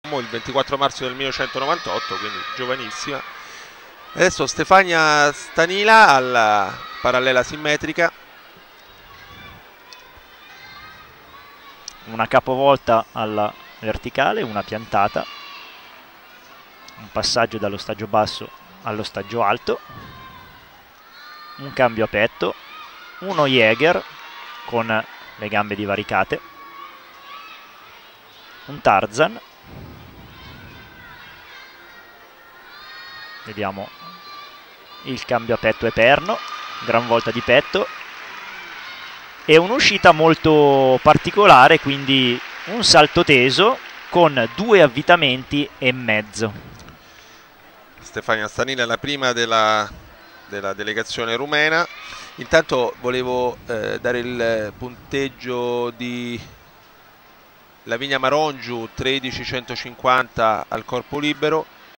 il 24 marzo del 1998, quindi giovanissima. Adesso Stefania Stanila alla parallela simmetrica. Una capovolta alla verticale, una piantata, un passaggio dallo stagio basso allo stagio alto, un cambio a petto, uno Jäger con le gambe divaricate, un Tarzan, vediamo il cambio a petto eterno, gran volta di petto e un'uscita molto particolare, quindi un salto teso con 2 avvitamenti e mezzo. Stefania Stanila è la prima della delegazione rumena. Intanto volevo dare il punteggio di Lavinia Marongiu, 13.150 al corpo libero,